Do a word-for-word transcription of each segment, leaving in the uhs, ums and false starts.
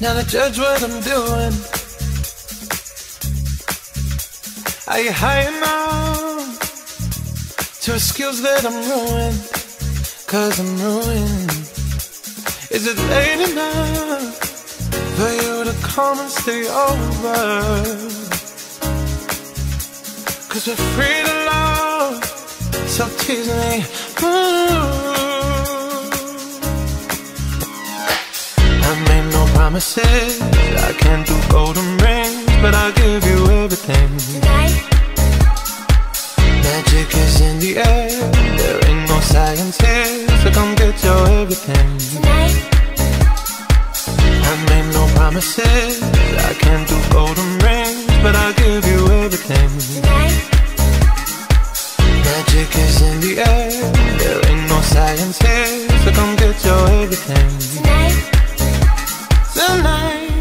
Now to judge what I'm doing. Are you high enough to excuse that I'm ruined? Cause I'm ruined. Is it late enough for you to come and stay over? Cause we're free to love, so tease me. Ooh. I made no promises, I can't do golden rings, but I'll give you everything. Tonight, magic is in the air, there ain't no science here, so come get your everything. tonight, I made no promises, I can't do golden rings, but I'll give you everything. tonight, Magic is in the air, there ain't no science here, so come get your everything. tonight. Tonight,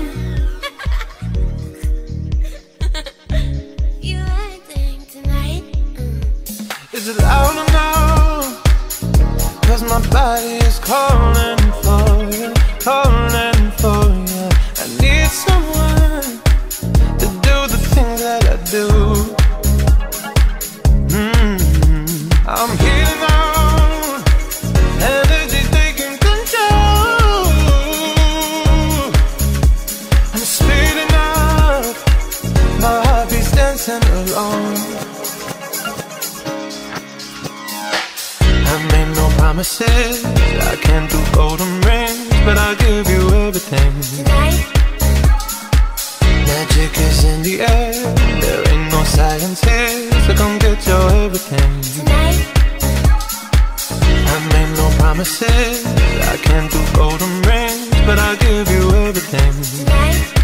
You acting tonight. Mm. is it loud enough? Cause my body is calling for you, calling for you. I need someone to do the things that I do. Mm-hmm. I'm healing out, energy taking control. I'm speeding up, my heart beats dancing alone. I made no promises, I can't do golden rings, but I'll give you everything. Tonight, Magic is in the air, there ain't no science here, so come get your everything. tonight, I made no promises, I can't do golden rings, but I'll give you everything. tonight.